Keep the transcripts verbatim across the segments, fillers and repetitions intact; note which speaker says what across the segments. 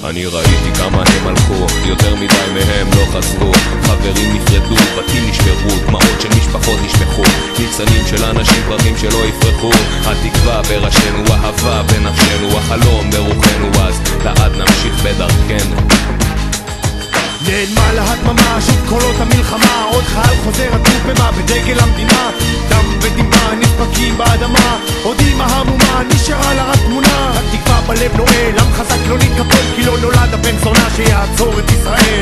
Speaker 1: אני ראיתי כמה הם הלכו, יותר מדי מהם לא חזרו. חברים נפרדו, בתים נשברו, דמעות של משפחות נשפכו, ניצנים של אנשים פרחים שלא יפרחו. התקווה בראשנו, אהבה בנפשנו, החלום ברוחנו, אז לעד נמשיך בדרכנו.
Speaker 2: נעלמה להדממה של קולות המלחמה, עוד חייל חוזר עטוף במה בדגל המדינה. דם ודמעה נדפקים באדמה, עוד אמא המומה נשארה לה רק תמונה. התקווה בלב נועל, עם חזק לא נתקפל, כי לא נולד הבן זונה שיעצור את ישראל.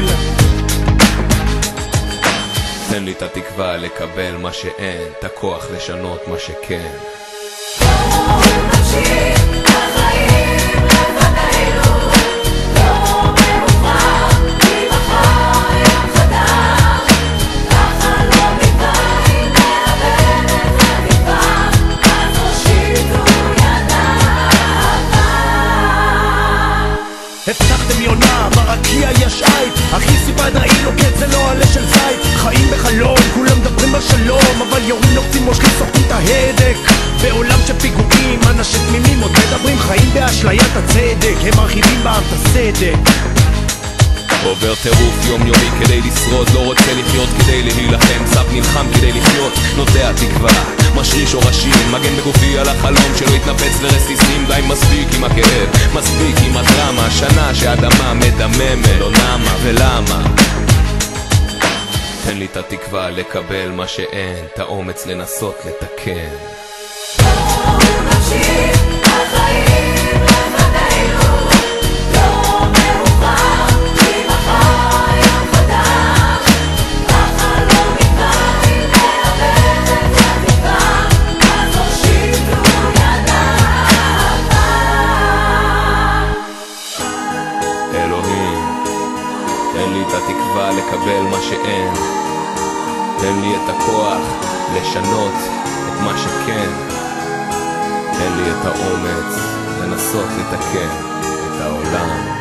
Speaker 1: תן לי את התקווה לקבל מה שאין, את הכוח לשנות מה שכן.
Speaker 2: הבטחתם יונה, ברקיע יש עית, אחי סיבה דראי לוקט זה לא עלה של זית. חיים בחלום, כולם מדברים על שלום, אבל יורים נוקצים מושכים סוחקים את ההדק. בעולם של פיגועים, אנשים תמימים עוד מדברים, חיים באשליית הצדק, הם מרחיבים בעם את הסדק.
Speaker 1: עובר טירוף יום יומי כדי לשרוד, לא רוצה לחיות כדי להילחם, סב נלחם כדי לחיות, נוטע תקווה, משריש שורשים, מגן בגופי על החלום שלא יתנפץ לרסיסים. די מספיק עם הכאב, מספיק עם הדרמה, שנה שהאדמה מדממת, לא נמה ולמה. תן לי את התקווה לקבל מה שאין, את האומץ לנסות לתקן. תן לי את התקווה לקבל מה שאין, תן לי את הכוח לשנות את מה שכן, תן לי את האומץ לנסות לתקן את העולם.